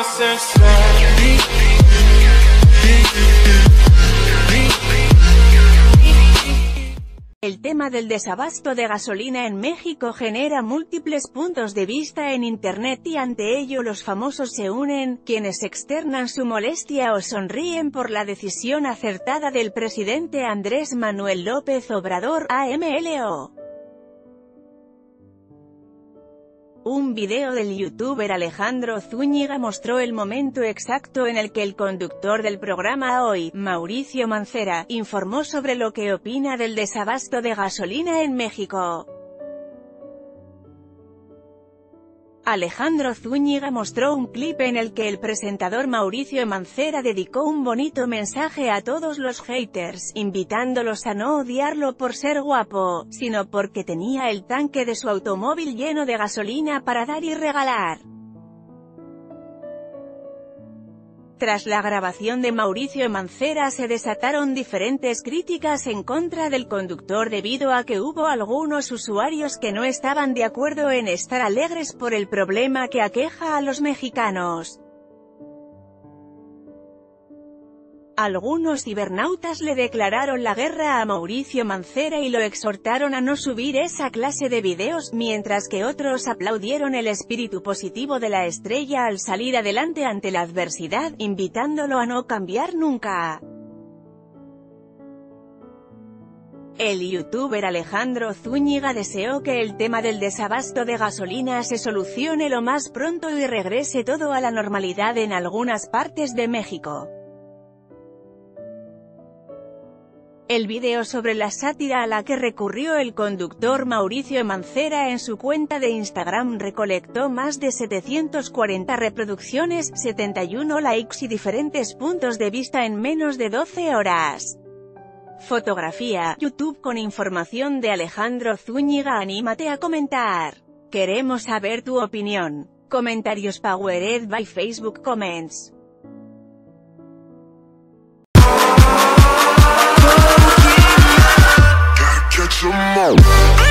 El tema del desabasto de gasolina en México genera múltiples puntos de vista en Internet y ante ello los famosos se unen, quienes externan su molestia o sonríen por la decisión acertada del presidente Andrés Manuel López Obrador, AMLO. Un video del youtuber Alejandro Zúñiga mostró el momento exacto en el que el conductor del programa Hoy, Mauricio Mancera, informó sobre lo que opina del desabasto de gasolina en México. Alejandro Zúñiga mostró un clip en el que el presentador Mauricio Mancera dedicó un bonito mensaje a todos los haters, invitándolos a no odiarlo por ser guapo, sino porque tenía el tanque de su automóvil lleno de gasolina para dar y regalar. Tras la grabación de Mauricio Mancera se desataron diferentes críticas en contra del conductor debido a que hubo algunos usuarios que no estaban de acuerdo en estar alegres por el problema que aqueja a los mexicanos. Algunos cibernautas le declararon la guerra a Mauricio Mancera y lo exhortaron a no subir esa clase de videos, mientras que otros aplaudieron el espíritu positivo de la estrella al salir adelante ante la adversidad, invitándolo a no cambiar nunca. El youtuber Alejandro Zúñiga deseó que el tema del desabasto de gasolina se solucione lo más pronto y regrese todo a la normalidad en algunas partes de México. El video sobre la sátira a la que recurrió el conductor Mauricio Mancera en su cuenta de Instagram recolectó más de 740 reproducciones, 71 likes y diferentes puntos de vista en menos de 12 horas. Fotografía, YouTube con información de Alejandro Zúñiga. Anímate a comentar. Queremos saber tu opinión. Comentarios powered by Facebook Comments. Catch 'em all.